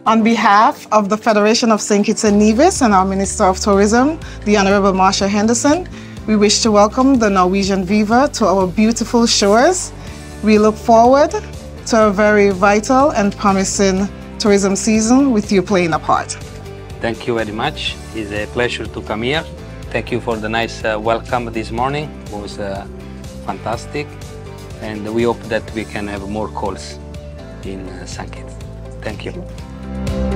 On behalf of the Federation of St. Kitts and Nevis and our Minister of Tourism, the Honorable Marsha Henderson, we wish to welcome the Norwegian Viva to our beautiful shores. We look forward to a very vital and promising tourism season with you playing a part. Thank you very much. It's a pleasure to come here. Thank you for the nice welcome this morning. It was fantastic. And we hope that we can have more calls in St. Kitts. Thank you.